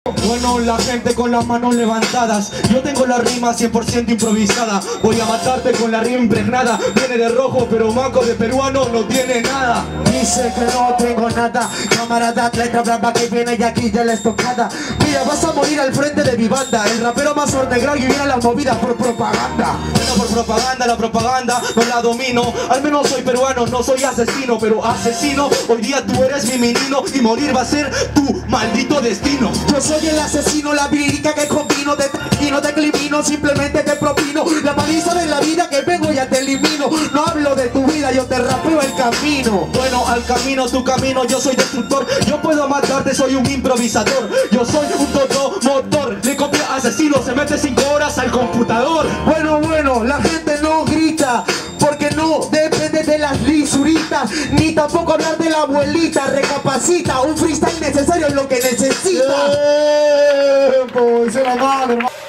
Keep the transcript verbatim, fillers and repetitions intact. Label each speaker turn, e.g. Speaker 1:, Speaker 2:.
Speaker 1: Bueno, la gente con las manos levantadas. Yo tengo la rima cien por ciento improvisada. Voy a matarte con la rima impregnada. Viene de rojo, pero manco de peruano no tiene nada.
Speaker 2: Dice que no tengo nada. Camarada atleta brava que viene y aquí ya la estocada. Mira, vas a morir al frente de mi banda. El rapero más underground y viene a la movida por propaganda.
Speaker 1: Bueno, por propaganda, la propaganda no la domino. Al menos soy peruano, no soy asesino. Pero asesino, hoy día tú eres mi menino. Y morir va a ser tu maldito destino.
Speaker 2: Yo soy el asesino, la vírica que combino. De tranquilo, te climino, simplemente te propino la paliza de la vida que vengo ya te elimino. No hablo de tu vida, yo te rapeo el camino.
Speaker 1: Bueno, al camino, tu camino, yo soy destructor. Yo puedo matarte, soy un improvisador. Yo soy un todo motor. Le copia asesino, se mete cinco horas al computador.
Speaker 2: Bueno, bueno, la gente no grita porque no depende de las lisuritas, ni tampoco hablar de la abuelita. Recapacita, un freestyle necesario es lo que necesita.
Speaker 1: ¡Eh! Pues, la madre, hermano.